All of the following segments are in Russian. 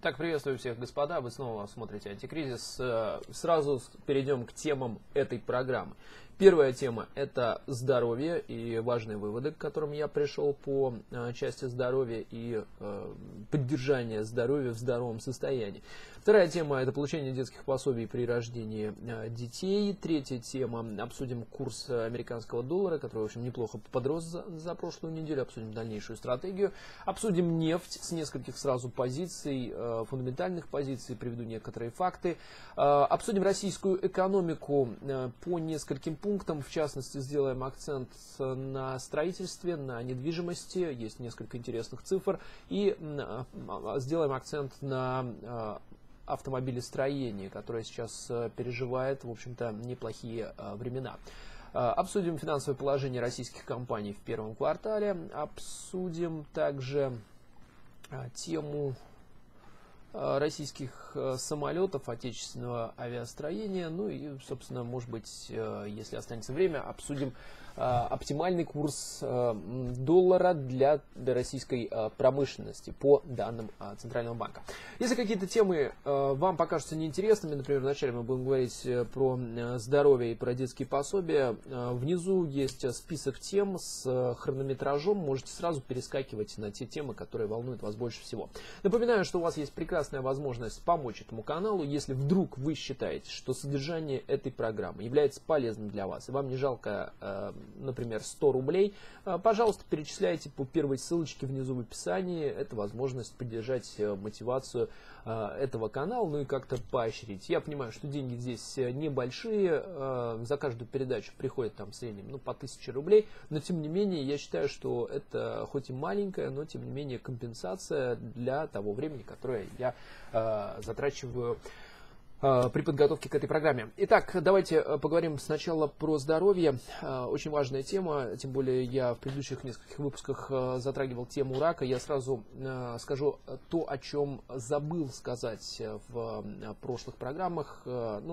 Так, приветствую всех, господа. Вы снова смотрите «Антикризис». Сразу перейдем к темам этой программы. Первая тема – это здоровье и важные выводы, к которым я пришел по части здоровья и поддержания здоровья в здоровом состоянии. Вторая тема – это получение детских пособий при рождении детей. Третья тема – обсудим курс американского доллара, который, в общем, неплохо подрос за прошлую неделю. Обсудим дальнейшую стратегию. Обсудим нефть с нескольких сразу позиций, фундаментальных позиций, приведу некоторые факты. Обсудим российскую экономику по нескольким пунктам. В частности, сделаем акцент на строительстве, на недвижимости. Есть несколько интересных цифр. И сделаем акцент на автомобилестроение, которое сейчас переживает, в общем-то, неплохие времена. Обсудим финансовое положение российских компаний в первом квартале. Обсудим также тему российских самолетов, отечественного авиастроения. Ну и, собственно, может быть, если останется время, обсудим оптимальный курс доллара для российской промышленности по данным Центрального банка. Если какие-то темы вам покажутся неинтересными, например, вначале мы будем говорить про здоровье и про детские пособия, внизу есть список тем с хронометражом, можете сразу перескакивать на те темы, которые волнуют вас больше всего. Напоминаю, что у вас есть прекрасная возможность помочь этому каналу, если вдруг вы считаете, что содержание этой программы является полезным для вас, и вам не жалко, например, 100 рублей, пожалуйста, перечисляйте по первой ссылочке внизу в описании. Это возможность поддержать мотивацию этого канала, ну и как-то поощрить. Я понимаю, что деньги здесь небольшие, за каждую передачу приходит там в среднем по 1000 рублей, но тем не менее я считаю, что это хоть и маленькая, но тем не менее компенсация для того времени, которое я затрачиваю при подготовке к этой программе. Итак, давайте поговорим сначала про здоровье. Очень важная тема, тем более я в предыдущих нескольких выпусках затрагивал тему рака. Я сразу скажу то, о чем забыл сказать в прошлых программах.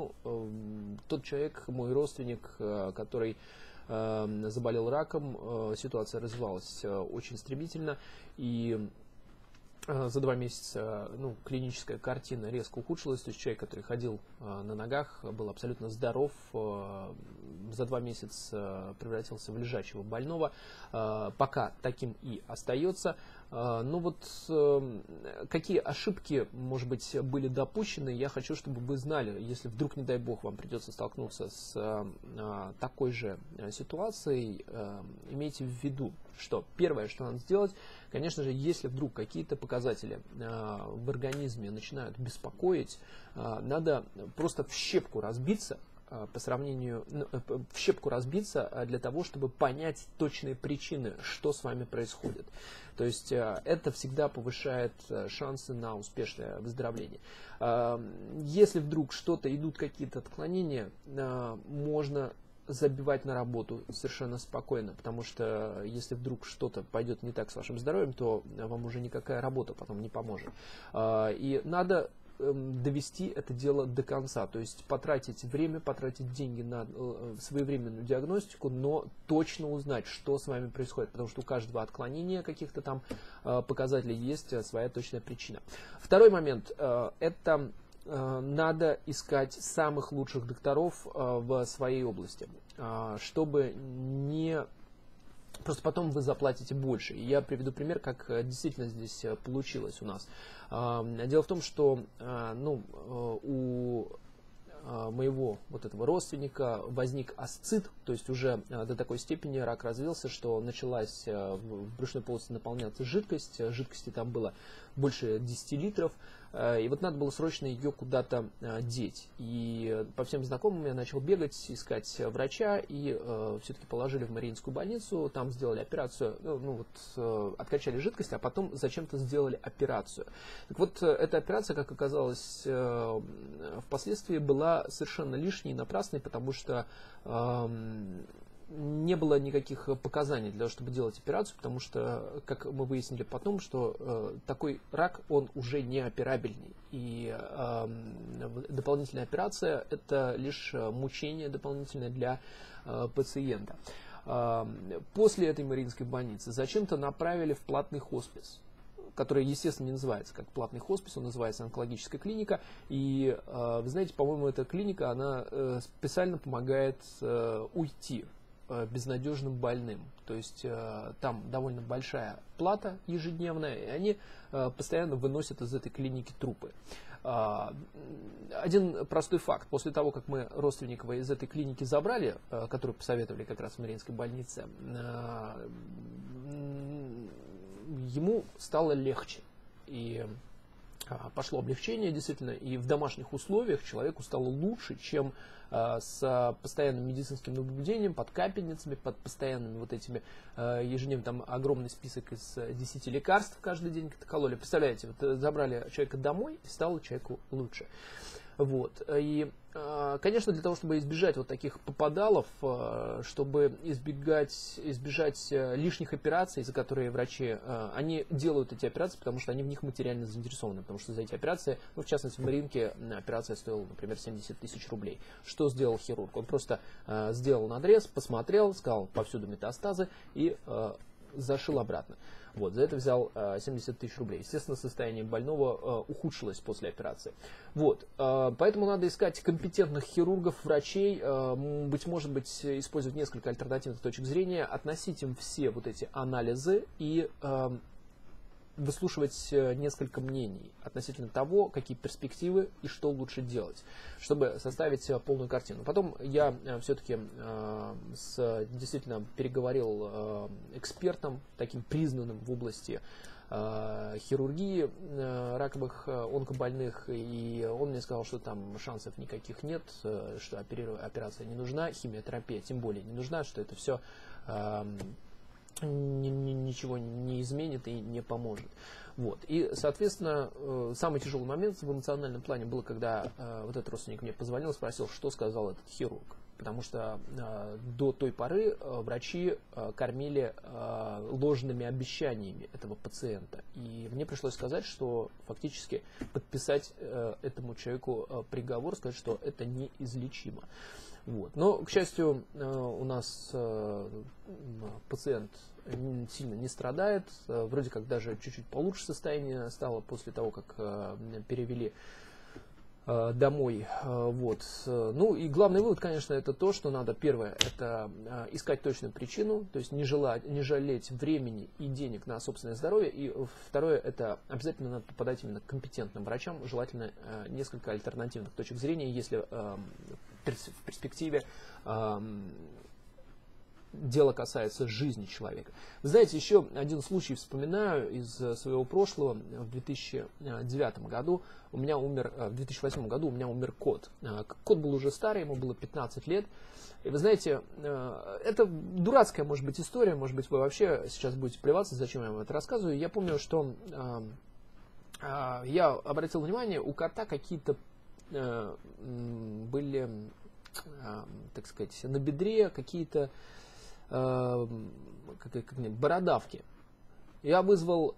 Тот человек, мой родственник, который заболел раком, ситуация развивалась очень стремительно, и за 2 месяца клиническая картина резко ухудшилась. То есть человек, который ходил на ногах, был абсолютно здоров, за 2 месяца превратился в лежачего больного, пока таким и остается. Какие ошибки, может быть, были допущены, я хочу, чтобы вы знали, если вдруг, не дай бог, вам придется столкнуться с такой же ситуацией, имейте в виду, что первое, что надо сделать, конечно же, если вдруг какие-то показатели в организме начинают беспокоить, надо просто в щепку разбиться, для того, чтобы понять точные причины, что с вами происходит. То есть это всегда повышает шансы на успешное выздоровление. Если вдруг идут какие-то отклонения, можно забивать на работу совершенно спокойно, потому что если вдруг что-то пойдет не так с вашим здоровьем, то вам уже никакая работа потом не поможет. И надо довести это дело до конца, то есть потратить время, потратить деньги на своевременную диагностику, но точно узнать, что с вами происходит, потому что у каждого отклонения каких-то там показателей есть своя точная причина. Второй момент – это надо искать самых лучших докторов в своей области, чтобы не... Просто потом вы заплатите больше. И я приведу пример, как действительно здесь получилось у нас. Дело в том, что у моего этого родственника возник асцит, то есть уже до такой степени рак развился, что началась в брюшной полости наполняться жидкость, жидкости там было больше 10 литров, и надо было срочно ее куда-то деть. И по всем знакомым я начал бегать, искать врача, и все-таки положили в Мариинскую больницу, там сделали операцию, откачали жидкость, а потом зачем-то сделали операцию. Так вот, эта операция, как оказалось, впоследствии была совершенно лишней и напрасной, потому что не было никаких показаний для того, чтобы делать операцию, потому что, как мы выяснили потом, что такой рак, он уже не операбельный. И дополнительная операция – это лишь мучение дополнительное для пациента. После этой Мариинской больницы зачем-то направили в платный хоспис. который, естественно, не называется как платный хоспис, он называется онкологическая клиника. И, вы знаете, по-моему, эта клиника, она специально помогает уйти безнадежным больным. То есть там довольно большая плата ежедневная, и они постоянно выносят из этой клиники трупы. Один простой факт. После того, как мы родственников из этой клиники забрали, которую посоветовали как раз в Мариинской больнице, ему стало легче. И пошло облегчение, действительно, и в домашних условиях человеку стало лучше, чем с постоянным медицинским наблюдением, под капельницами, под постоянными вот этими ежедневно, там огромный список из 10 лекарств каждый день кололи. Представляете, вот забрали человека домой, и стало человеку лучше. Вот. И, конечно, для того, чтобы избежать вот таких попадалов, чтобы избежать лишних операций, за которые врачи, они делают эти операции, потому что они в них материально заинтересованы, потому что за эти операции, ну, в частности, в Мариинке операция стоила, например, 70 тысяч рублей. Что сделал хирург? Он просто сделал надрез, посмотрел, сказал, повсюду метастазы и зашил обратно. Вот, за это взял 70 тысяч рублей. Естественно, состояние больного ухудшилось после операции. Вот, поэтому надо искать компетентных хирургов, врачей, быть может, использовать несколько альтернативных точек зрения, относить им все вот эти анализы и выслушивать несколько мнений относительно того, какие перспективы и что лучше делать, чтобы составить полную картину. Потом я все-таки действительно переговорил экспертом, таким признанным в области хирургии раковых онкобольных, и он мне сказал, что там шансов никаких нет, что операция не нужна, химиотерапия тем более не нужна, что это все ничего не изменит и не поможет. Вот. И, соответственно, самый тяжелый момент в эмоциональном плане был, когда вот этот родственник мне позвонил и спросил, что сказал этот хирург. Потому что до той поры врачи кормили ложными обещаниями этого пациента. И мне пришлось сказать, что фактически подписать этому человеку приговор, сказать, что это неизлечимо. Вот. Но, к счастью, у нас пациент сильно не страдает, вроде как даже чуть-чуть получше состояние стало после того, как перевели домой. Вот. Ну и главный вывод, конечно, это то, что надо, первое, это искать точную причину, то есть не жалеть времени и денег на собственное здоровье, и второе, это обязательно надо попадать именно к компетентным врачам, желательно несколько альтернативных точек зрения, если в перспективе дело касается жизни человека. Вы знаете, еще один случай вспоминаю из своего прошлого. В 2009 году у меня умер, в 2008 году у меня умер кот. Кот был уже старый, ему было 15 лет. И вы знаете, это дурацкая, может быть, история, может быть, вы вообще сейчас будете плеваться, зачем я вам это рассказываю. Я помню, что я обратил внимание, у кота какие-то были, так сказать, на бедре какие-то бородавки. Я вызвал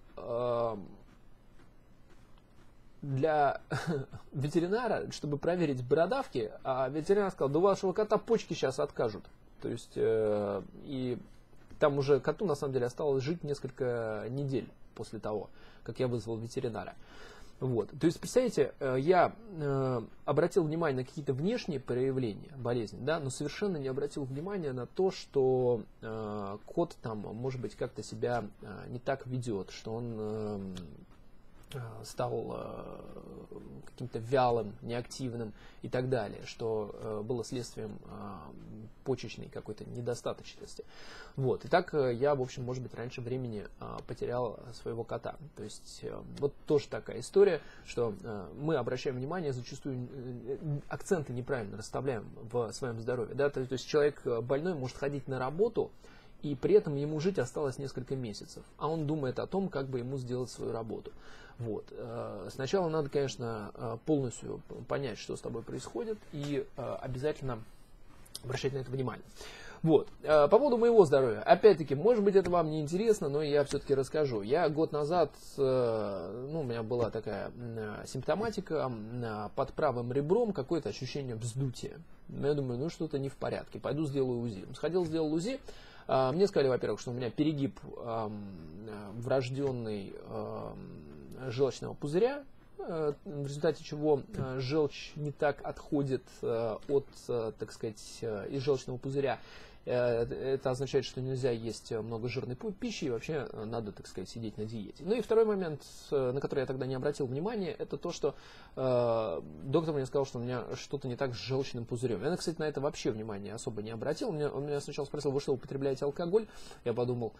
для ветеринара, чтобы проверить бородавки, а ветеринар сказал, да у вашего кота почки сейчас откажут. То есть, и там уже коту на самом деле осталось жить несколько недель после того, как я вызвал ветеринара. Вот. То есть, представляете, я обратил внимание на какие-то внешние проявления болезни, да, но совершенно не обратил внимания на то, что кот там, может быть, как-то себя не так ведет, что он стал каким-то вялым, неактивным и так далее, что было следствием почечной какой-то недостаточности. Вот. И так я, в общем, может быть, раньше времени потерял своего кота. То есть вот тоже такая история, что мы обращаем внимание, зачастую акценты неправильно расставляем в своем здоровье. Да? То есть человек больной может ходить на работу, и при этом ему жить осталось несколько месяцев, а он думает о том, как бы ему сделать свою работу. Вот. Сначала надо, конечно, полностью понять, что с тобой происходит, и обязательно обращать на это внимание. Вот. По поводу моего здоровья. Опять-таки, может быть, это вам не интересно, но я все-таки расскажу. Я год назад, у меня была такая симптоматика, под правым ребром какое-то ощущение вздутия. Я думаю, что-то не в порядке, пойду сделаю УЗИ. Сходил, сделал УЗИ. Мне сказали, во-первых, что у меня перегиб врожденный желчного пузыря, в результате чего желчь не так отходит от, так сказать, из желчного пузыря. Это означает, что нельзя есть много жирной пищи, и вообще надо, так сказать, сидеть на диете. Ну и второй момент, на который я тогда не обратил внимания, это то, что доктор мне сказал, что у меня что-то не так с желчным пузырем. Я, кстати, на это вообще внимания особо не обратил. Он меня сначала спросил, вы что, употребляете алкоголь? Я подумал,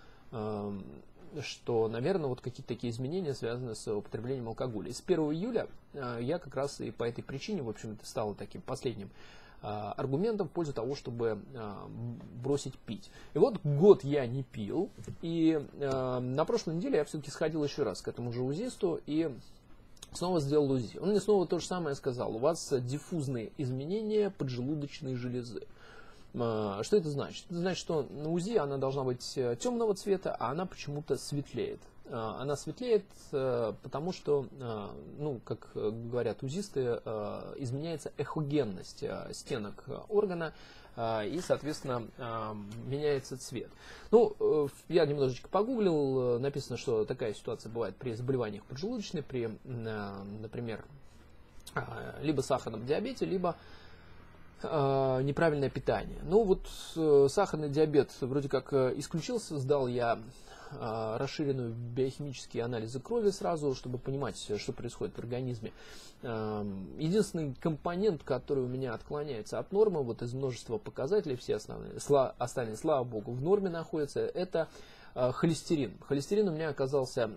что, наверное, вот какие-то такие изменения связаны с употреблением алкоголя. И с 1 июля я как раз и по этой причине, в общем-то, стал таким последним аргументом в пользу того, чтобы бросить пить. И вот год я не пил, и на прошлой неделе я все-таки сходил еще раз к этому же УЗИсту и снова сделал УЗИ. Он мне снова то же самое сказал: у вас диффузные изменения поджелудочной железы. Что это значит? Это значит, что на УЗИ она должна быть темного цвета, а она почему-то светлеет. Она светлеет, потому что, ну, как говорят узисты, изменяется эхогенность стенок органа, и, соответственно, меняется цвет. Ну, я немножечко погуглил, написано, что такая ситуация бывает при заболеваниях поджелудочной, при, например, либо сахарном диабете, либо неправильное питание. Ну вот сахарный диабет вроде как исключился, сдал я расширенную биохимические анализы крови сразу, чтобы понимать, что происходит в организме. Единственный компонент, который у меня отклоняется от нормы, вот из множества показателей, все остальные, слава богу, в норме находятся, это холестерин. Холестерин у меня оказался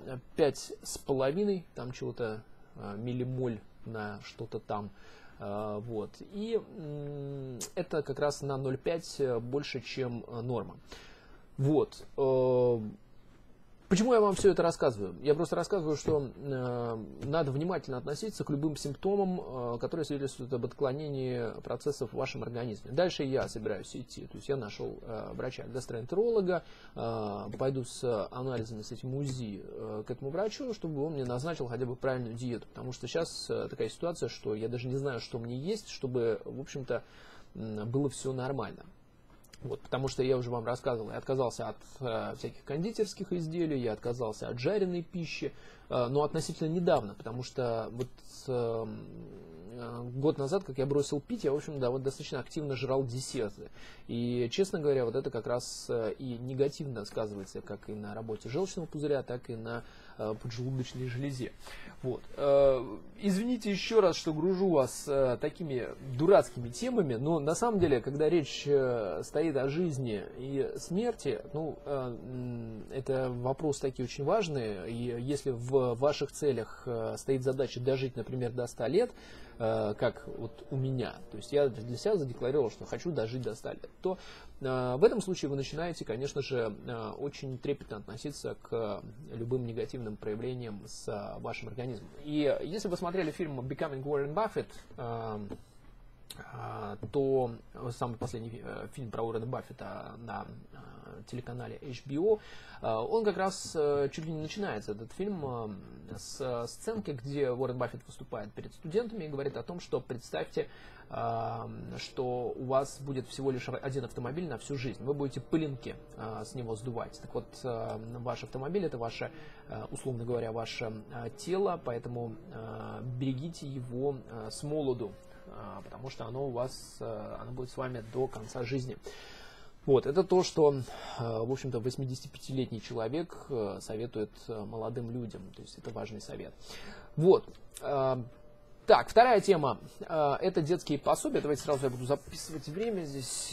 5,5, там чего-то миллимоль на что-то там. Вот. И это как раз на 0,5 больше, чем норма. Вот. Почему я вам все это рассказываю? Я просто рассказываю, что надо внимательно относиться к любым симптомам, которые свидетельствуют об отклонении процессов в вашем организме. Дальше я собираюсь идти. То есть я нашел врача-гастроэнтеролога, пойду с анализами, с этим УЗИ к этому врачу, чтобы он мне назначил хотя бы правильную диету. Потому что сейчас такая ситуация, что я даже не знаю, что мне есть, чтобы, в общем-то, было все нормально. Вот, потому что я уже вам рассказывал, я отказался от всяких кондитерских изделий, я отказался от жареной пищи, но относительно недавно, потому что вот год назад, как я бросил пить, я, в общем, да, вот достаточно активно жрал десерты. И, честно говоря, вот это как раз и негативно сказывается как и на работе желчного пузыря, так и на поджелудочной железе. Вот. Извините еще раз, что гружу вас такими дурацкими темами, но на самом деле, когда речь стоит о жизни и смерти, ну, это вопросы такие очень важные, и если в ваших целях стоит задача дожить, например, до 100 лет, как вот у меня, то есть я для себя задекларировал, что хочу дожить до 100 лет, то в этом случае вы начинаете, конечно же, очень трепетно относиться к любым негативным проявлениям с вашим организмом. И если вы смотрели фильм «Becoming Warren Buffett», то самый последний фильм про Уоррена Баффета на телеканале HBO, он как раз чуть ли не начинается, этот фильм, с сценки, где Уоррен Баффет выступает перед студентами и говорит о том, что представьте, что у вас будет всего лишь один автомобиль на всю жизнь, вы будете пылинки с него сдувать. Так вот, ваш автомобиль — это ваше, условно говоря, ваше тело, поэтому берегите его с молоду, потому что оно будет с вами до конца жизни. Вот, это то, что, в общем-то, 85-летний человек советует молодым людям, то есть это важный совет. Вот. Так, вторая тема – это детские пособия. Давайте сразу я буду записывать время. Здесь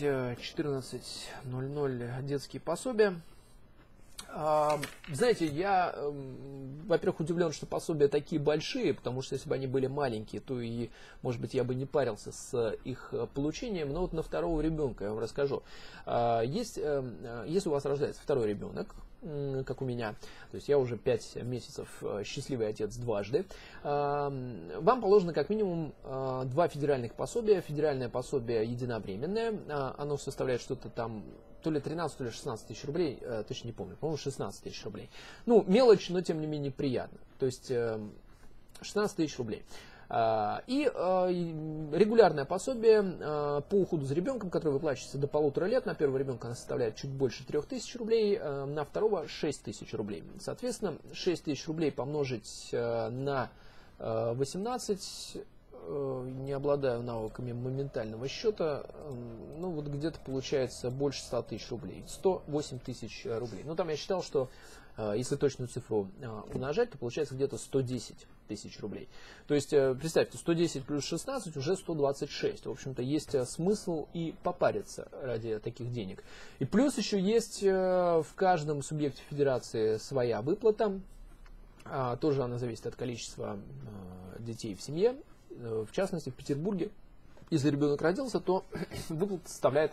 14:00 детские пособия. Знаете, я, во-первых, удивлен, что пособия такие большие, потому что если бы они были маленькие, то и, может быть, я бы не парился с их получением. Но вот на второго ребенка я вам расскажу. Если у вас рождается второй ребенок, как у меня, то есть я уже 5 месяцев счастливый отец дважды, вам положено как минимум 2 федеральных пособия. Федеральное пособие единовременное, оно составляет что-то там, то ли 13, то ли 16 тысяч рублей, точно не помню, по-моему, 16 тысяч рублей. Ну, мелочь, но тем не менее приятно. То есть 16 тысяч рублей. И регулярное пособие по уходу за ребенком, которое выплачивается до 1,5 лет. На первого ребенка она составляет чуть больше 3000 рублей, на второго 6000 рублей. Соответственно, 6000 рублей помножить на 18, не обладаю навыками моментального счета, ну вот где-то получается больше 100 тысяч рублей, 108 тысяч рублей. Ну там я считал, что если точную цифру умножать, то получается где-то 110 тысяч рублей. То есть представьте, 110 плюс 16 уже 126. В общем-то есть смысл и попариться ради таких денег. И плюс еще есть в каждом субъекте федерации своя выплата. Тоже она зависит от количества детей в семье. В частности, в Петербурге, если ребенок родился, то выплата составляет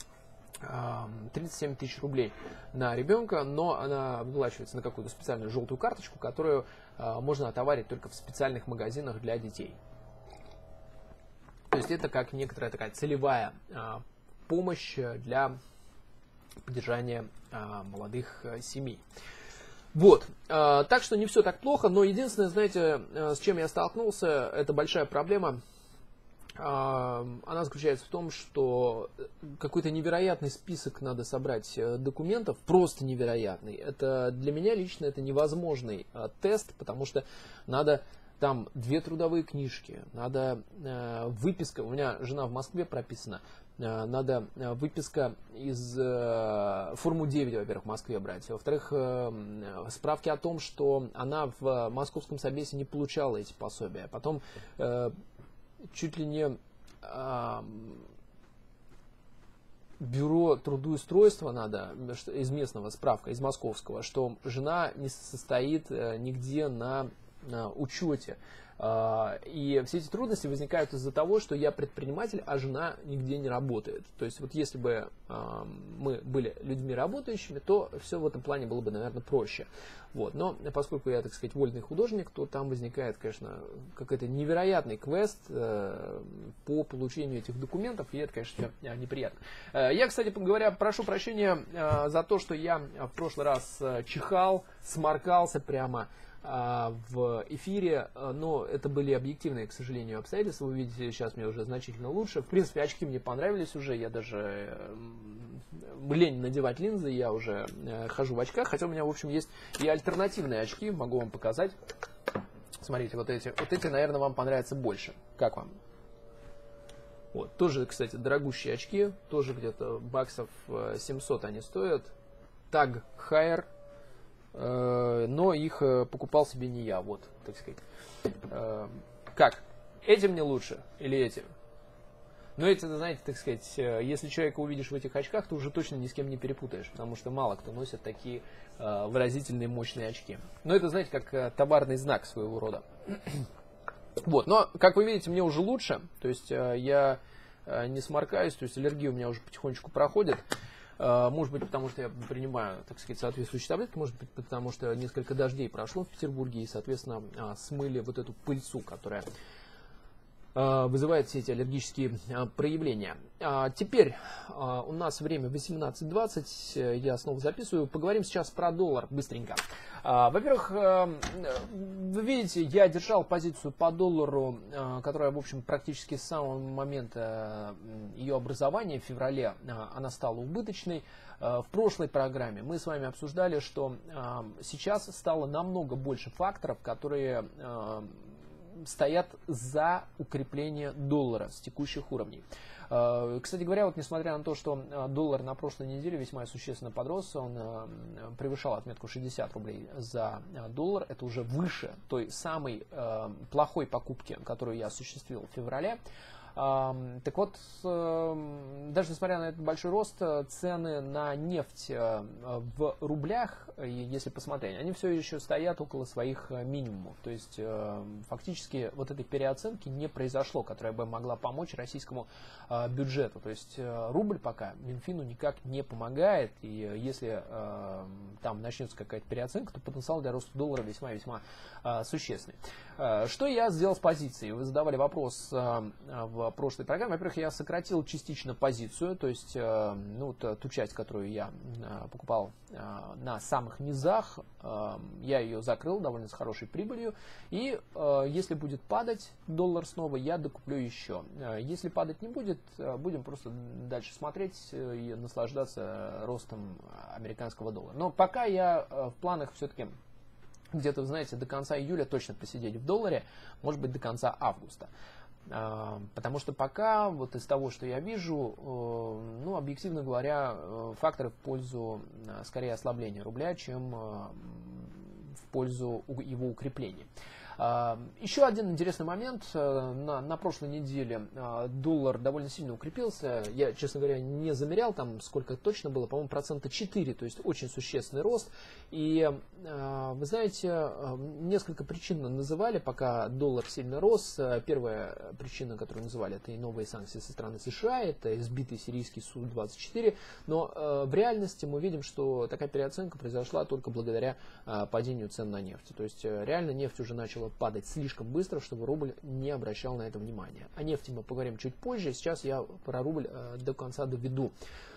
37 тысяч рублей на ребенка, но она выплачивается на какую-то специальную желтую карточку, которую можно отоварить только в специальных магазинах для детей. То есть это как некоторая такая целевая помощь для поддержания молодых семей. Вот, так что не все так плохо, но единственное, знаете, с чем я столкнулся, это большая проблема. Она заключается в том, что какой-то невероятный список надо собрать документов, просто невероятный. Это для меня лично это невозможный тест, потому что надо там 2 трудовые книжки, надо выписка, у меня жена в Москве прописана, надо выписка из форму 9, во-первых, в Москве брать. Во-вторых, справки о том, что она в московском собесе не получала эти пособия. Потом чуть ли не бюро трудоустройства надо, из местного справка, из московского, что жена не состоит нигде на учете. И все эти трудности возникают из-за того, что я предприниматель, а жена нигде не работает. То есть вот если бы мы были людьми работающими, то все в этом плане было бы, наверное, проще. Вот. Но поскольку я, так сказать, вольный художник, то там возникает, конечно, какой-то невероятный квест по получению этих документов, и это, конечно, неприятно. Я, кстати говоря, прошу прощения за то, что я в прошлый раз чихал, сморкался прямо в эфире, но это были объективные, к сожалению, обстоятельства. Вы видите, сейчас мне уже значительно лучше. В принципе, очки мне понравились уже, я даже лень надевать линзы, я уже хожу в очках, хотя у меня, в общем, есть и альтернативные очки, могу вам показать. Смотрите, вот эти, наверное, вам понравятся больше. Как вам? Вот, тоже, кстати, дорогущие очки, тоже где-то баксов 700 они стоят. Tag Heuer. Но их покупал себе не я, вот, так сказать. Как? Этим мне лучше или этим? Но это, знаете, так сказать, если человека увидишь в этих очках, то уже точно ни с кем не перепутаешь, потому что мало кто носит такие выразительные, мощные очки. Но это, знаете, как товарный знак своего рода. Вот, но, как вы видите, мне уже лучше, то есть я не сморкаюсь, то есть аллергия у меня уже потихонечку проходит. Может быть, потому что я принимаю, так сказать, соответствующие таблетки, может быть, потому что несколько дождей прошло в Петербурге и, соответственно, смыли вот эту пыльцу, которая вызывает все эти аллергические проявления. Теперь у нас время 18:20, я снова записываю. Поговорим сейчас про доллар быстренько. Во-первых, вы видите, я держал позицию по доллару, которая, в общем, практически с самого момента ее образования в феврале, она стала убыточной. В прошлой программе мы с вами обсуждали, что сейчас стало намного больше факторов, которые стоят за укрепление доллара с текущих уровней. Кстати говоря, вот несмотря на то, что доллар на прошлой неделе весьма существенно подрос, он превышал отметку 60 рублей за доллар, это уже выше той самой плохой покупки, которую я осуществил в феврале. Так вот, даже несмотря на этот большой рост, цены на нефть в рублях, если посмотреть, они все еще стоят около своих минимумов. То есть, фактически, вот этой переоценки не произошло, которая бы могла помочь российскому бюджету. То есть, рубль пока Минфину никак не помогает, и если там начнется какая-то переоценка, то потенциал для роста доллара весьма-весьма существенный. Что я сделал с позицией? Вы задавали вопрос в в прошлой программе. Во-первых, я сократил частично позицию, то есть ну, ту часть, которую я покупал на самых низах, я ее закрыл довольно с хорошей прибылью. И если будет падать доллар снова, я докуплю еще. Если падать не будет, будем просто дальше смотреть и наслаждаться ростом американского доллара. Но пока я в планах все-таки где-то, знаете, до конца июля точно посидеть в долларе, может быть, до конца августа. Потому что пока, вот из того, что я вижу, ну, объективно говоря, факторы в пользу, скорее, ослабления рубля, чем в пользу его укрепления. Еще один интересный момент. На прошлой неделе доллар довольно сильно укрепился. Я, честно говоря, не замерял, там сколько точно было, по-моему, 4%, то есть очень существенный рост. И вы знаете, несколько причин называли, пока доллар сильно рос. Первая причина, которую называли, это и новые санкции со стороны США, это избитый сирийский Су-24. Но в реальности мы видим, что такая переоценка произошла только благодаря падению цен на нефть. То есть реально нефть уже начала падать слишком быстро, чтобы рубль не обращал на это внимания. О нефти мы поговорим чуть позже. Сейчас я про рубль до конца доведу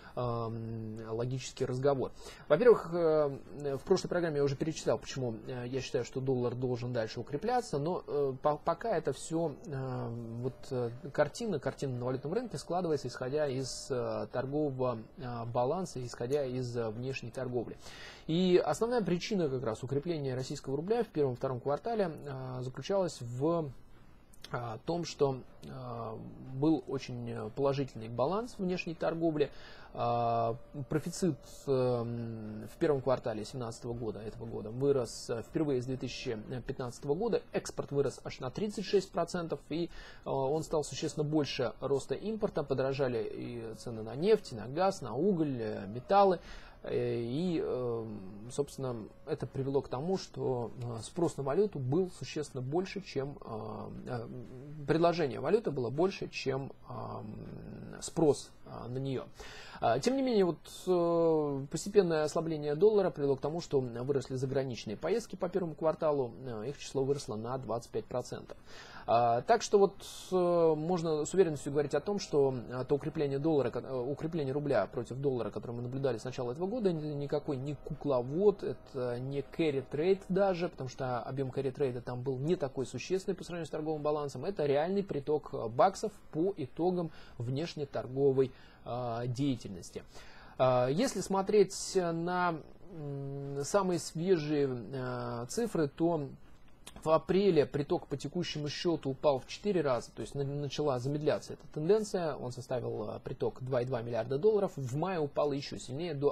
логический разговор. Во-первых, в прошлой программе я уже перечислял, почему я считаю, что доллар должен дальше укрепляться, но пока это все вот картина на валютном рынке складывается, исходя из торгового баланса, исходя из внешней торговли. И основная причина как раз укрепления российского рубля в первом-втором квартале заключалась в том, что был очень положительный баланс внешней торговли. Профицит в первом квартале 2017 года, этого года, вырос впервые с 2015 года. Экспорт вырос аж на 36%, и он стал существенно больше роста импорта. Подорожали и цены на нефть, на газ, на уголь, металлы. И, собственно, это привело к тому, что спрос на валюту был существенно больше, чем предложение валюты было больше, чем спрос на нее. Тем не менее, вот постепенное ослабление доллара привело к тому, что выросли заграничные поездки по первому кварталу, их число выросло на 25%. Так что вот можно с уверенностью говорить о том, что то укрепление рубля против доллара, которое мы наблюдали с начала этого года, это никакой не кукловод, это не carry trade даже, потому что объем carry trade там был не такой существенный по сравнению с торговым балансом. Это реальный приток баксов по итогам внешнеторговой деятельности. Если смотреть на самые свежие цифры, то в апреле приток по текущему счету упал в 4 раза, то есть начала замедляться эта тенденция, он составил приток 2,2 миллиарда долларов, в мае упал еще сильнее до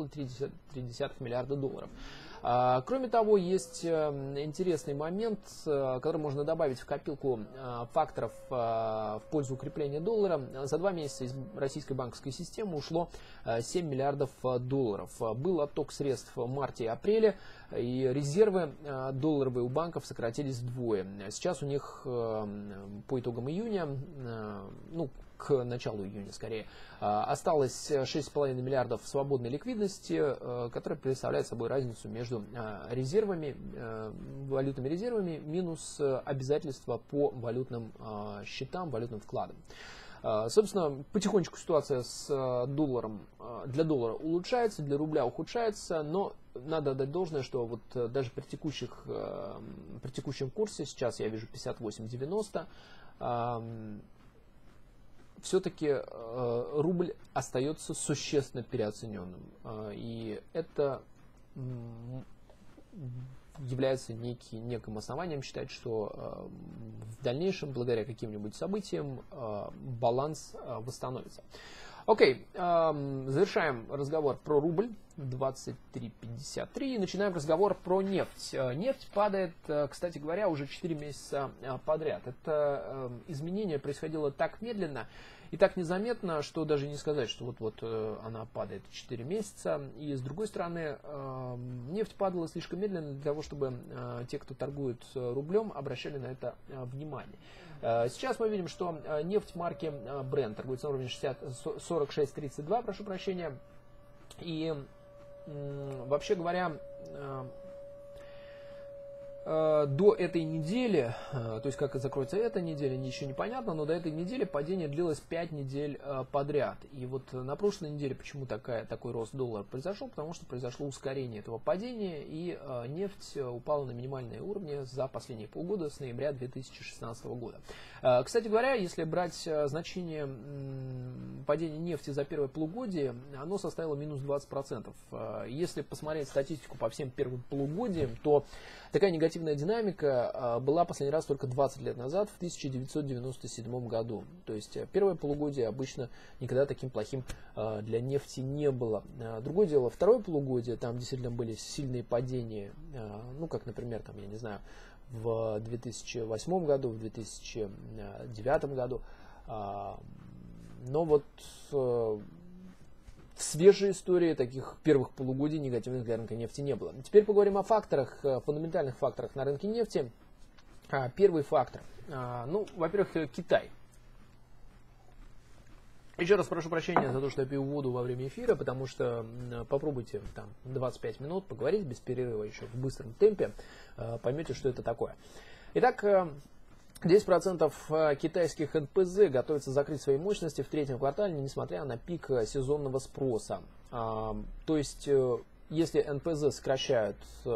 1,3 миллиарда долларов. Кроме того, есть интересный момент, который можно добавить в копилку факторов в пользу укрепления доллара. За 2 месяца из российской банковской системы ушло 7 миллиардов долларов. Был отток средств в марте и апреле, и резервы долларовые у банков сократились вдвое. Сейчас у них по итогам июня, ну, к началу июня скорее, осталось 6,5 миллиардов свободной ликвидности, которая представляет собой разницу между резервами, валютными резервами минус обязательства по валютным счетам, валютным вкладам. Собственно, потихонечку ситуация с долларом для доллара улучшается, для рубля ухудшается, но надо отдать должное, что вот даже при текущем курсе, сейчас я вижу 58.90, все-таки рубль остается существенно переоцененным. И это является неким основанием считать, что в дальнейшем, благодаря каким-нибудь событиям, баланс восстановится. Окей, завершаем разговор про рубль 23.53 и начинаем разговор про нефть. Нефть падает, кстати говоря, уже 4 месяца подряд. Это изменение происходило так медленно и так незаметно, что даже не сказать, что вот-вот она падает 4 месяца. И с другой стороны, нефть падала слишком медленно для того, чтобы те, кто торгует рублем, обращали на это внимание. Сейчас мы видим, что нефть марки Brent торгуется на уровне 46.32, прошу прощения. И вообще говоря, до этой недели, то есть как закроется эта неделя, еще непонятно, но до этой недели падение длилось 5 недель подряд. И вот на прошлой неделе почему такой рост доллара произошел? Потому что произошло ускорение этого падения, и нефть упала на минимальные уровни за последние полгода с ноября 2016 года. Кстати говоря, если брать значение падения нефти за первое полугодие, оно составило минус 20%. Если посмотреть статистику по всем первым полугодиям, то такая негативная динамика была последний раз только 20 лет назад, в 1997 году. То есть первое полугодие обычно никогда таким плохим для нефти не было. Другое дело, второе полугодие, там действительно были сильные падения, ну как, например, там, я не знаю, в 2008 году, в 2009 году. Но вот в свежей истории таких первых полугодий негативных для рынка нефти не было. Теперь поговорим о факторах, фундаментальных факторах на рынке нефти. Первый фактор. Ну, во-первых, Китай. Еще раз прошу прощения за то, что я пью воду во время эфира, потому что попробуйте там 25 минут поговорить без перерыва еще в быстром темпе, поймете, что это такое. Итак, 10% китайских НПЗ готовятся закрыть свои мощности в третьем квартале, несмотря на пик сезонного спроса. То есть, если НПЗ сокращают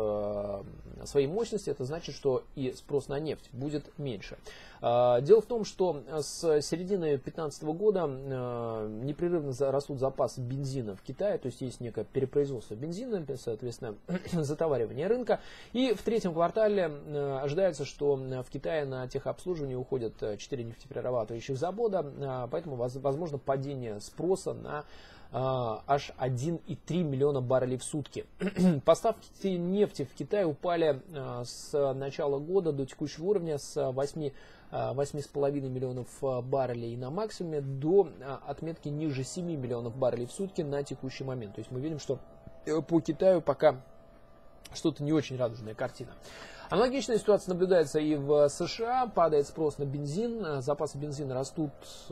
свои мощности, это значит, что и спрос на нефть будет меньше. Дело в том, что с середины 2015 года непрерывно растут запасы бензина в Китае, то есть есть некое перепроизводство бензина, соответственно, затоваривание рынка. И в третьем квартале ожидается, что в Китае на техобслуживание уходят 4 нефтеперерабатывающих завода, поэтому возможно падение спроса на аж 1,3 миллиона баррелей в сутки. Поставки нефти в Китай упали с начала года до текущего уровня с 8,5 миллионов баррелей на максимуме до отметки ниже 7 миллионов баррелей в сутки на текущий момент. То есть мы видим, что по Китаю пока что-то не очень радужная картина. Аналогичная ситуация наблюдается и в США. Падает спрос на бензин. Запасы бензина растут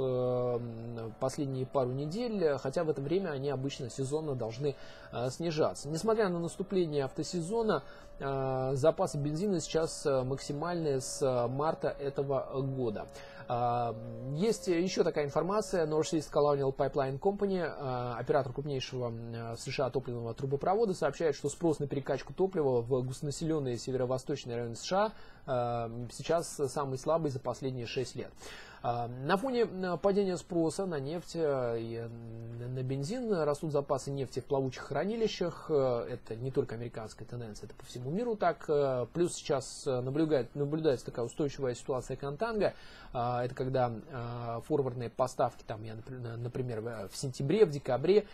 последние пару недель, хотя в это время они обычно сезонно должны снижаться. Несмотря на наступление автосезона, запасы бензина сейчас максимальные с марта этого года. Есть еще такая информация. Northeast Colonial Pipeline Company, оператор крупнейшего в США топливного трубопровода, сообщает, что спрос на перекачку топлива в густонаселенные северо-восточные районы США сейчас самый слабый за последние 6 лет. На фоне падения спроса на нефть и на бензин растут запасы нефти в плавучих хранилищах. Это не только американская тенденция, это по всему миру так. Плюс сейчас наблюдается такая устойчивая ситуация контанго. Это когда форвардные поставки, там, например, в сентябре, в декабре,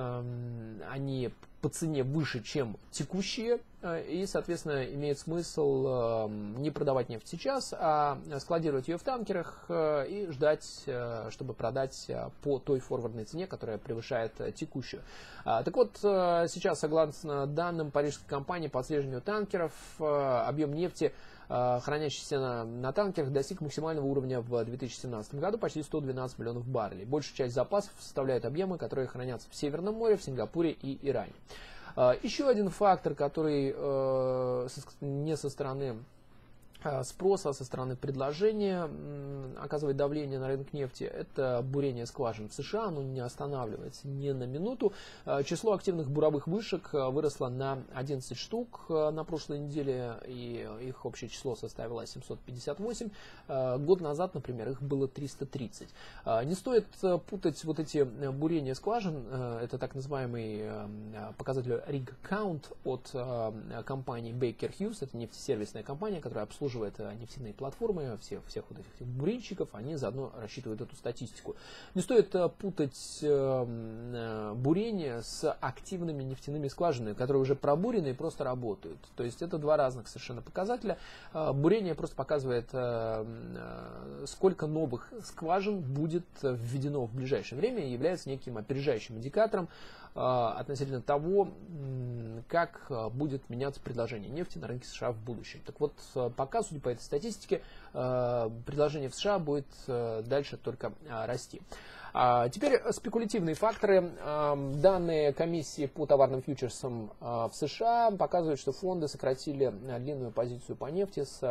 они по цене выше, чем текущие, и, соответственно, имеет смысл не продавать нефть сейчас, а складировать ее в танкерах и ждать, чтобы продать по той форвардной цене, которая превышает текущую. Так вот, сейчас, согласно данным парижской компании по отслеживанию танкеров, объем нефти, хранящийся на танкерах, достиг максимального уровня в 2017 году, почти 112 миллионов баррелей. Большая часть запасов составляют объемы, которые хранятся в Северном море, в Сингапуре и Иране. Еще один фактор, который не со стороны спроса, а со стороны предложения оказывает давление на рынок нефти, это бурение скважин в США. Оно не останавливается ни на минуту. Число активных буровых вышек выросло на 11 штук на прошлой неделе, и их общее число составило 758. Год назад, например, их было 330. Не стоит путать вот эти бурения скважин, это так называемый показатель rig count от компании Baker Hughes, это нефтесервисная компания, которая обслуживает нефтяные платформы, всех вот этих бурильщиков, они заодно рассчитывают эту статистику. Не стоит путать бурение с активными нефтяными скважинами, которые уже пробурены и просто работают. То есть это два разных совершенно показателя. Бурение просто показывает, сколько новых скважин будет введено в ближайшее время, и является неким опережающим индикатором относительно того, как будет меняться предложение нефти на рынке США в будущем. Так вот, пока, судя по этой статистике, предложение в США будет дальше только расти. Теперь спекулятивные факторы. Данные комиссии по товарным фьючерсам в США показывают, что фонды сократили длинную позицию по нефти с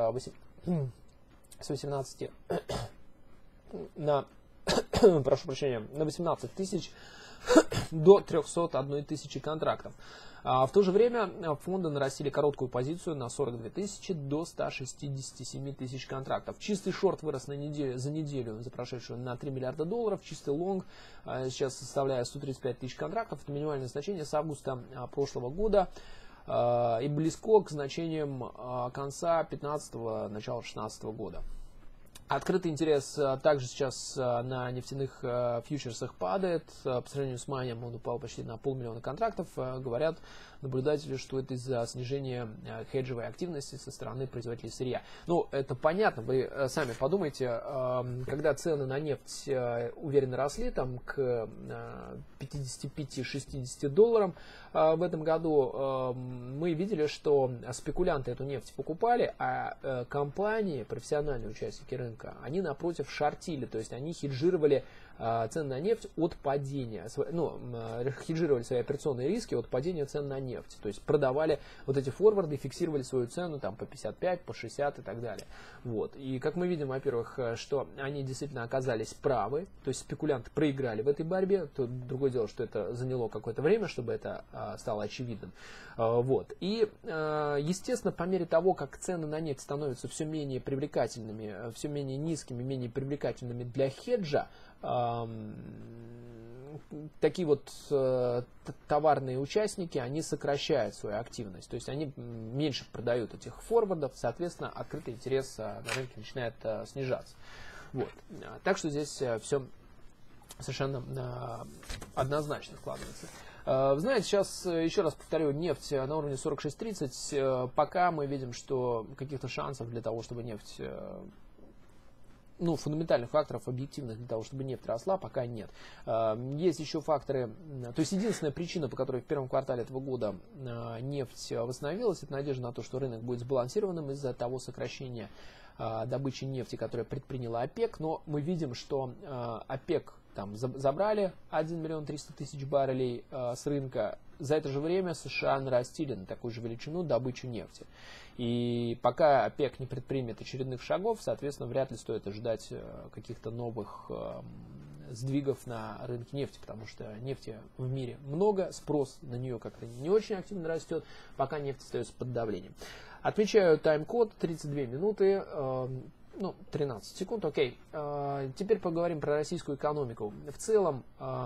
18 на, прошу прощения, на 18 тысяч до 301 тысячи контрактов. В то же время фонды нарастили короткую позицию на 42 тысячи до 167 тысяч контрактов. Чистый шорт вырос за неделю, за прошедшую, на 3 миллиарда долларов. Чистый лонг сейчас составляет 135 тысяч контрактов. Это минимальное значение с августа прошлого года и близко к значениям конца 2015-го, начала 2016 года. Открытый интерес также сейчас на нефтяных фьючерсах падает. По сравнению с маем он упал почти на 500 000 контрактов. Говорят наблюдатели, что это из-за снижения хеджевой активности со стороны производителей сырья. Ну, это понятно, вы сами подумайте, когда цены на нефть уверенно росли там, к 55-60 долларам в этом году, мы видели, что спекулянты эту нефть покупали, а компании, профессиональные участники рынка, они напротив шортили, то есть они хеджировали цены на нефть от падения, ну, хеджировали свои операционные риски от падения цен на нефть, то есть продавали вот эти форварды, фиксировали свою цену там по 55, по 60 и так далее. Вот. И как мы видим, во-первых, что они действительно оказались правы, то есть спекулянты проиграли в этой борьбе, то другое дело, что это заняло какое-то время, чтобы это стало очевидным. Вот. И, естественно, по мере того, как цены на нефть становятся все менее привлекательными, все менее низкими, менее привлекательными для хеджа, такие вот товарные участники, они сокращают свою активность, то есть они меньше продают этих форвардов, соответственно, открытый интерес на рынке начинает снижаться. Вот. Так что здесь все совершенно однозначно складывается. Вы знаете, сейчас, еще раз повторю, нефть на уровне 46.30, пока мы видим, что каких-то шансов для того, чтобы нефть, ну, фундаментальных факторов объективных для того, чтобы нефть росла, пока нет. Есть еще факторы, то есть единственная причина, по которой в первом квартале этого года нефть восстановилась, это надежда на то, что рынок будет сбалансированным из-за того сокращения добычи нефти, которое предприняла ОПЕК, но мы видим, что ОПЕК там забрали 1 300 000 баррелей с рынка. За это же время США нарастили на такую же величину добычу нефти. И пока ОПЕК не предпримет очередных шагов, соответственно, вряд ли стоит ожидать каких-то новых сдвигов на рынке нефти, потому что нефти в мире много, спрос на нее как-то не очень активно растет, пока нефть остается под давлением. Отмечаю тайм-код 32 минуты. Ну, 13 секунд, окей. Теперь поговорим про российскую экономику. В целом,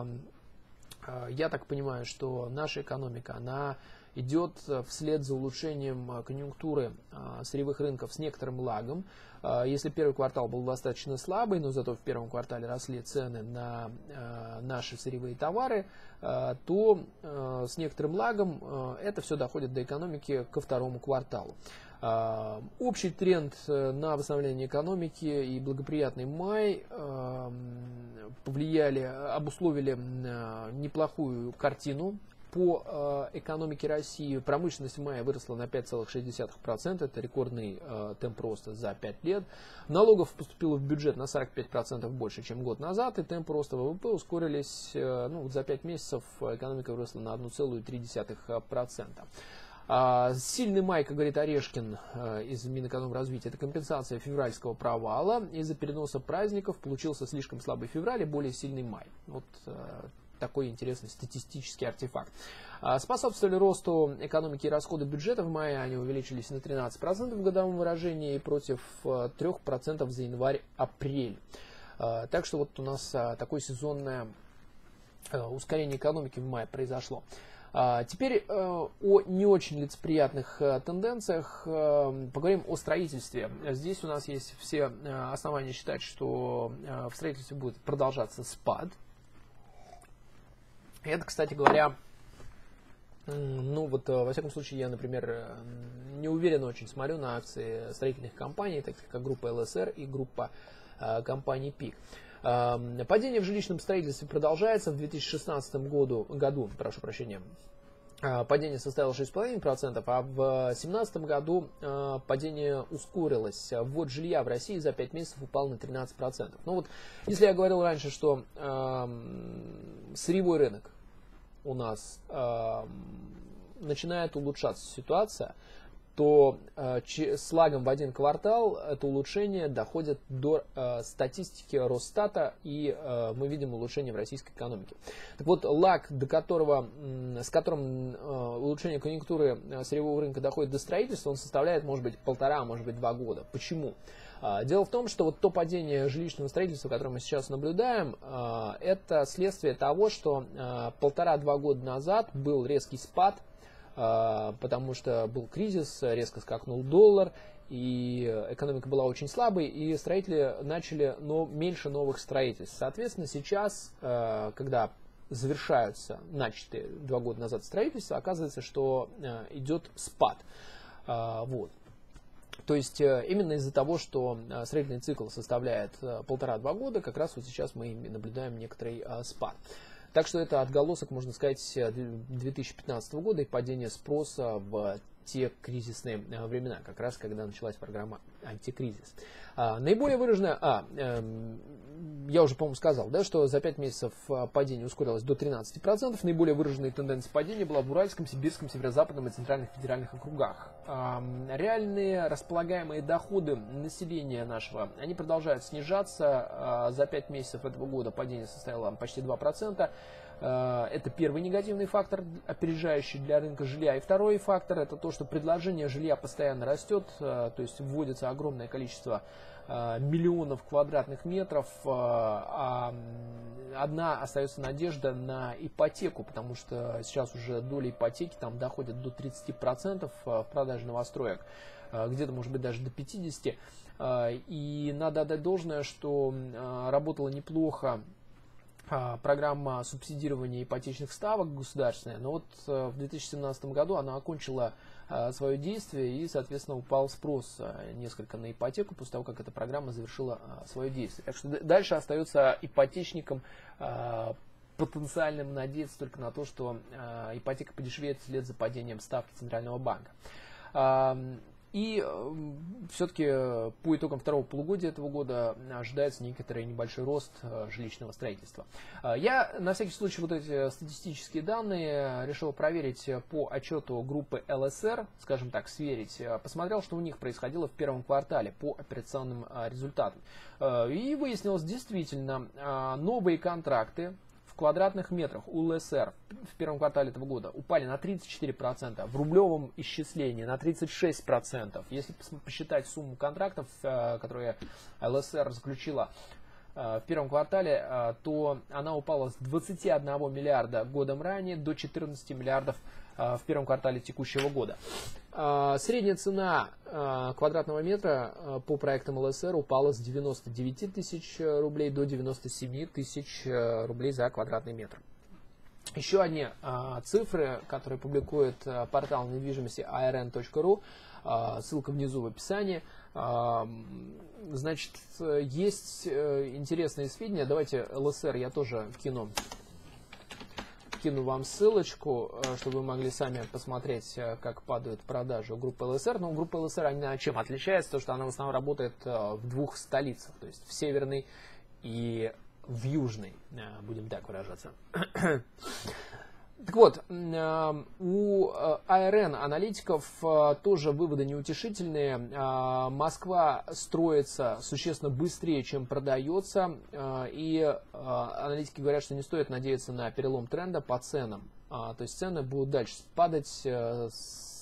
я так понимаю, что наша экономика, она идет вслед за улучшением конъюнктуры сырьевых рынков с некоторым лагом. Если первый квартал был достаточно слабый, но зато в первом квартале росли цены на наши сырьевые товары, то с некоторым лагом это все доходит до экономики ко второму кварталу. Общий тренд на восстановление экономики и благоприятный май обусловили неплохую картину по экономике России. Промышленность в мае выросла на 5,6%, это рекордный темп роста за 5 лет. Налогов поступило в бюджет на 45% больше, чем год назад, и темп роста ВВП ускорились, ну, за 5 месяцев экономика выросла на 1,3%. Сильный май, как говорит Орешкин из Минэкономразвития, это компенсация февральского провала. Из-за переноса праздников получился слишком слабый февраль и более сильный май. Вот такой интересный статистический артефакт. Способствовали росту экономики и расходы бюджета. В мае они увеличились на 13% в годовом выражении и против 3% за январь-апрель. Так что вот у нас такое сезонное ускорение экономики в мае произошло. Теперь о не очень лицеприятных тенденциях поговорим о строительстве. Здесь у нас есть все основания считать, что в строительстве будет продолжаться спад. Это, кстати говоря, Ну вот, во всяком случае, я, например, не уверенно очень смотрю на акции строительных компаний, таких как группа ЛСР и группа компаний ПИК. Падение в жилищном строительстве продолжается. В 2016 году, прошу прощения, падение составило 6,5%, а в 2017 году падение ускорилось. Ввод жилья в России за 5 месяцев упал на 13%. Ну вот, если я говорил раньше, что сырьевой рынок у нас начинает улучшаться ситуация, то с лагом в один квартал это улучшение доходит до статистики Росстата, и мы видим улучшение в российской экономике. Так вот, лаг, с которым улучшение конъюнктуры сырьевого рынка доходит до строительства, он составляет, может быть, 1,5, может быть, 2 года. Почему? Дело в том, что вот то падение жилищного строительства, которое мы сейчас наблюдаем, это следствие того, что 1,5-2 года назад был резкий спад, потому что был кризис, резко скакнул доллар, и экономика была очень слабой, и строители начали меньше новых строительств. Соответственно, сейчас, когда завершаются начатые 2 года назад строительства, оказывается, что идет спад. Вот. То есть именно из-за того, что строительный цикл составляет 1,5-2 года, как раз вот сейчас мы наблюдаем некоторый спад. Так что это отголосок, можно сказать, 2015 года и падение спроса в те кризисные времена, как раз когда началась программа «Антикризис». Наиболее выраженная, я уже, по-моему, сказал, да, что за 5 месяцев падение ускорилось до 13%. Наиболее выраженной тенденцией падения была в Уральском, Сибирском, Северо-Западном и Центральных федеральных округах. Реальные располагаемые доходы населения нашего, они продолжают снижаться. За 5 месяцев этого года падение составило почти 2%. Это первый негативный фактор, опережающий для рынка жилья. И второй фактор — это то, что предложение жилья постоянно растет, то есть вводится огромное количество миллионов квадратных метров, а одна остается надежда на ипотеку, потому что сейчас уже доля ипотеки там доходит до 30% в продаже новостроек, где-то может быть даже до 50%. И надо отдать должное, что работала неплохо программа субсидирования ипотечных ставок государственная, но вот в 2017 году она окончила свое действие, и, соответственно, упал спрос несколько на ипотеку после того, как эта программа завершила свое действие. Так что дальше остается ипотечникам потенциальным надеяться только на то, что ипотека подешевеет вслед за падением ставки Центрального банка. И все-таки по итогам второго полугодия этого года ожидается некоторый небольшой рост жилищного строительства. Я на всякий случай вот эти статистические данные решил проверить по отчету группы ЛСР, скажем так, сверить. Посмотрел, что у них происходило в первом квартале по операционным результатам. И выяснилось, действительно, новые контракты в квадратных метрах у ЛСР в первом квартале этого года упали на 34%, в рублевом исчислении на 36%. Если посчитать сумму контрактов, которые ЛСР заключила в первом квартале, то она упала с 21 миллиарда годом ранее до 14 миллиардов в первом квартале текущего года. Средняя цена квадратного метра по проектам ЛСР упала с 99 тысяч рублей до 97 тысяч рублей за квадратный метр. Еще одни цифры, которые публикует портал недвижимости arn.ru, ссылка внизу в описании. Значит, есть интересные сведения. Давайте ЛСР я тоже кину вам ссылочку, чтобы вы могли сами посмотреть, как падают продажи у группы ЛСР. Но группа ЛСР, она чем отличается? То, что она в основном работает в 2 столицах, то есть в северной и в южной, будем так выражаться. Так вот, у АРН аналитиков тоже выводы неутешительные. Москва строится существенно быстрее, чем продается. И аналитики говорят, что не стоит надеяться на перелом тренда по ценам. То есть цены будут дальше падать с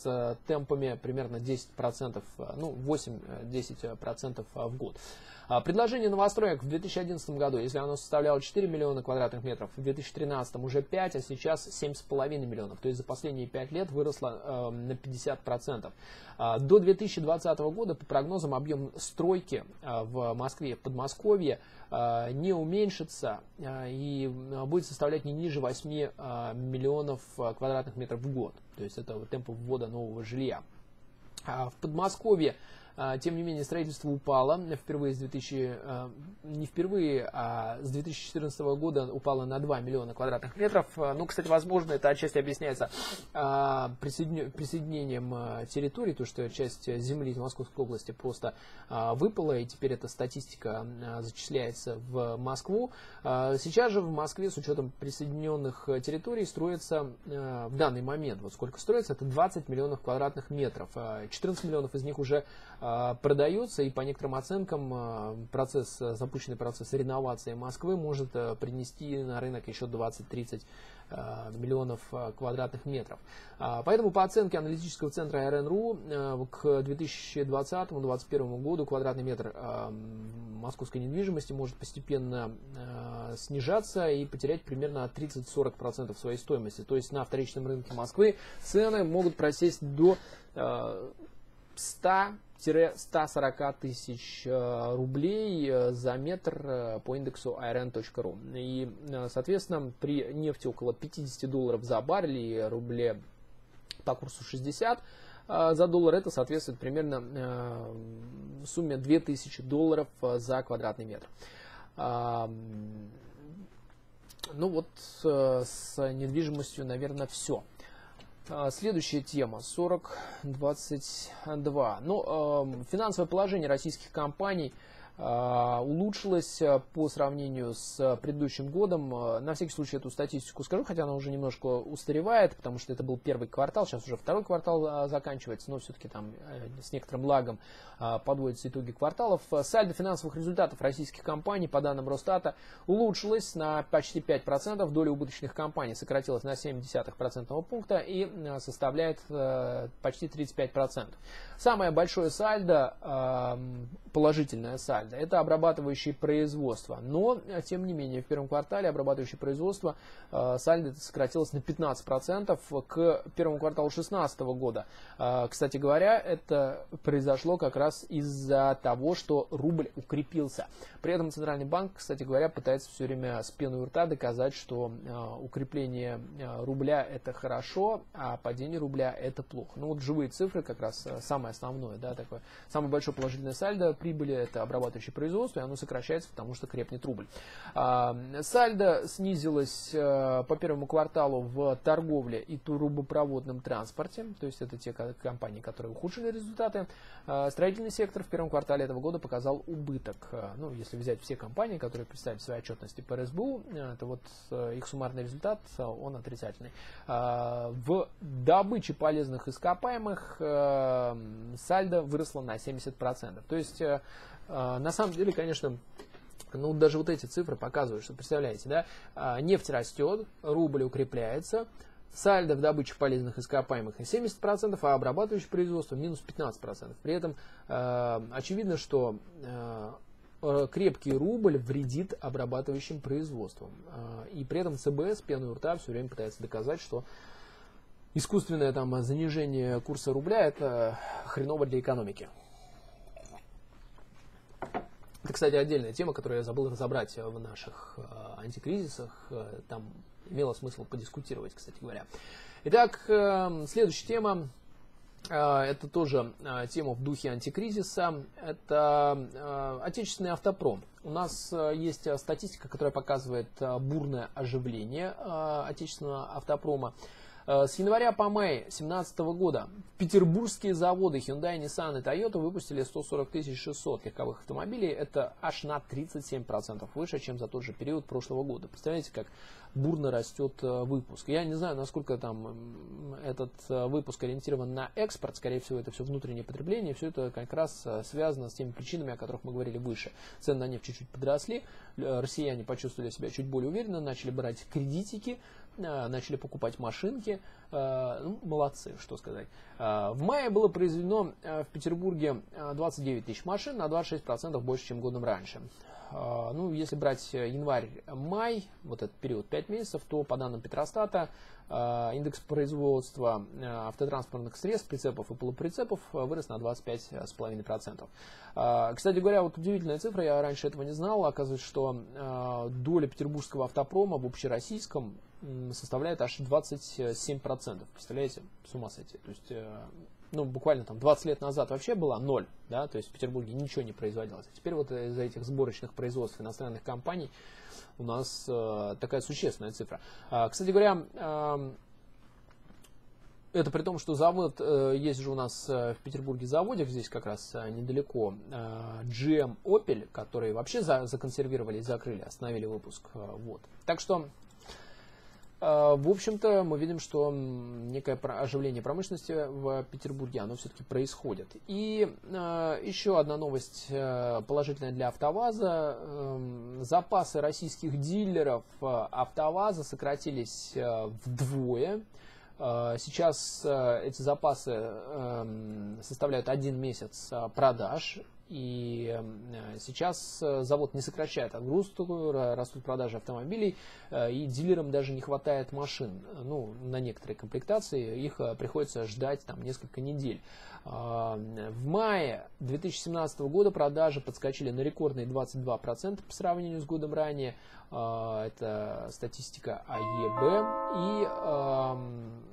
с темпами примерно 10%, ну 8-10% в год. Предложение новостроек в 2011 году, если оно составляло 4 миллиона квадратных метров, в 2013 уже 5, а сейчас 7,5 миллионов. То есть за последние 5 лет выросло на 50%. До 2020 года, по прогнозам, объем стройки в Москве и в Подмосковье не уменьшится и будет составлять не ниже 8 миллионов квадратных метров в год. То есть это темп ввода нового жилья. В Подмосковье, тем не менее, строительство упало впервые не впервые, а с 2014 года упало на 2 миллиона квадратных метров. Ну, кстати, возможно, это отчасти объясняется присоединением территорий, то, что часть земли из Московской области просто выпала, и теперь эта статистика зачисляется в Москву. Сейчас же в Москве с учетом присоединенных территорий строится в данный момент, вот сколько строится, это 20 миллионов квадратных метров. 14 миллионов из них уже продается, и по некоторым оценкам запущенный процесс реновации Москвы может принести на рынок еще 20-30 миллионов квадратных метров. Поэтому по оценке аналитического центра РНРУ к 2020-2021 году квадратный метр московской недвижимости может постепенно снижаться и потерять примерно 30-40% своей стоимости. То есть на вторичном рынке Москвы цены могут просесть до 100-140 тысяч рублей за метр по индексу IRN.ru. И, соответственно, при нефти около 50 долларов за баррель и рубле по курсу 60 за доллар, это соответствует примерно сумме 2000 долларов за квадратный метр. Ну вот с недвижимостью, наверное, все. Следующая тема 4022. Ну, финансовое положение российских компаний улучшилось по сравнению с предыдущим годом. На всякий случай эту статистику скажу, хотя она уже немножко устаревает, потому что это был первый квартал, сейчас уже второй квартал заканчивается, но все-таки там с некоторым лагом подводятся итоги кварталов. Сальдо финансовых результатов российских компаний, по данным Росстата, улучшилось на почти 5%, доля убыточных компаний сократилась на 0,7% пункта и составляет почти 35%. Самое большое сальдо, положительное сальдо, это обрабатывающие производства. Но, тем не менее, в первом квартале обрабатывающее производство сальдо сократилось на 15% к первому кварталу 2016 года. Кстати говоря, это произошло как раз из-за того, что рубль укрепился. При этом Центральный банк, кстати говоря, пытается все время с пеной у рта доказать, что укрепление рубля это хорошо, а падение рубля это плохо. Ну вот живые цифры как раз самое основное, да, такое. Самое большое положительное сальдо прибыли это обрабатывающее производство, и оно сокращается, потому что крепнет рубль. Сальдо снизилось по первому кварталу в торговле и трубопроводном транспорте, то есть это те компании, которые ухудшили результаты. Строительный сектор в первом квартале этого года показал убыток. Ну, если взять все компании, которые представили свои отчетности по РСБУ, то вот их суммарный результат, он отрицательный. В добыче полезных ископаемых сальдо выросло на 70%. То есть на самом деле, конечно, ну даже вот эти цифры показывают, что, представляете, да, нефть растет, рубль укрепляется, сальдо в добыче полезных ископаемых на 70%, а обрабатывающее производство минус 15%. При этом очевидно, что крепкий рубль вредит обрабатывающим производствам. И при этом ЦБ с пеной у рта все время пытается доказать, что искусственное там занижение курса рубля это хреново для экономики. Это, кстати, отдельная тема, которую я забыл разобрать в наших антикризисах. Там имело смысл подискутировать, кстати говоря. Итак, следующая тема. Это тоже тема в духе антикризиса. Это отечественный автопром. У нас есть статистика, которая показывает бурное оживление отечественного автопрома. С января по май 2017 года петербургские заводы Hyundai, Nissan и Toyota выпустили 140 600 легковых автомобилей. Это аж на 37% выше, чем за тот же период прошлого года. Представляете, как бурно растет выпуск. Я не знаю, насколько там этот выпуск ориентирован на экспорт. Скорее всего, это все внутреннее потребление. Все это как раз связано с теми причинами, о которых мы говорили выше. Цены на нефть чуть-чуть подросли. Россияне почувствовали себя чуть более уверенно, начали брать кредитики, начали покупать машинки, Ну, молодцы, что сказать. В мае было произведено в Петербурге 29 тысяч машин, на 26% больше, чем годом раньше. Ну, если брать январь-май, вот этот период 5 месяцев, то по данным Петростата индекс производства автотранспортных средств, прицепов и полуприцепов вырос на 25,5%. Кстати говоря, вот удивительная цифра, я раньше этого не знал. Оказывается, что доля петербургского автопрома в общероссийском составляет аж 27%. Представляете? С ума сойти. То есть, ну, буквально там 20 лет назад вообще была ноль, да, то есть в Петербурге ничего не производилось. А теперь вот из-за этих сборочных производств иностранных компаний у нас такая существенная цифра. Кстати говоря, это при том, что завод, есть же у нас в Петербурге заводик, здесь как раз недалеко, GM Opel, которые вообще законсервировали и закрыли, остановили выпуск. Вот. Так что, в общем-то, мы видим, что некое оживление промышленности в Петербурге, оно все-таки происходит. И еще одна новость положительная для АвтоВАЗа. Запасы российских дилеров АвтоВАЗа сократились вдвое. Сейчас эти запасы составляют 1 месяц продаж. И сейчас завод не сокращает отгрузку, растут продажи автомобилей, и дилерам даже не хватает машин. Ну, на некоторые комплектации их приходится ждать там несколько недель. В мае 2017 года продажи подскочили на рекордные 22% по сравнению с годом ранее. Это статистика АЕБ. И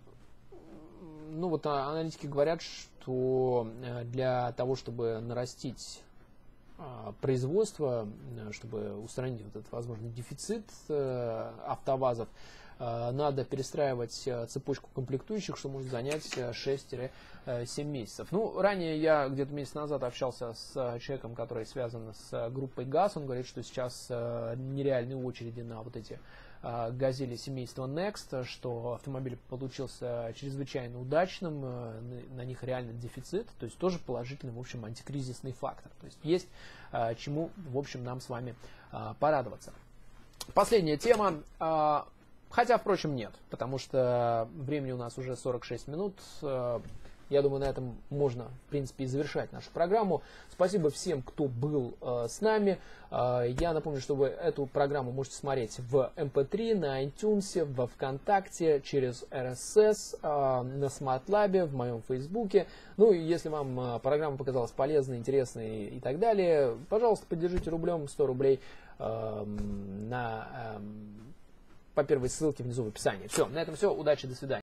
ну вот аналитики говорят, что для того, чтобы нарастить производство, чтобы устранить вот этот возможный дефицит АвтоВАЗов, надо перестраивать цепочку комплектующих, что может занять 6-7 месяцев. Ну, ранее я где-то месяц назад общался с человеком, который связан с группой ГАЗ. Он говорит, что сейчас нереальные очереди на вот эти газели семейства Next, что автомобиль получился чрезвычайно удачным, на них реально дефицит, то есть тоже положительный, в общем, антикризисный фактор. То есть чему, в общем, нам с вами порадоваться. Последняя тема, хотя, впрочем, нет, потому что времени у нас уже 46 минут. Я думаю, на этом можно, в принципе, и завершать нашу программу. Спасибо всем, кто был с нами. Я напомню, что вы эту программу можете смотреть в MP3, на iTunes, во ВКонтакте, через RSS, на SmartLab, в моем Фейсбуке. Ну и если вам программа показалась полезной, интересной и так далее, пожалуйста, поддержите рублем, 100 рублей по первой ссылке внизу в описании. Все, на этом все. Удачи, до свидания.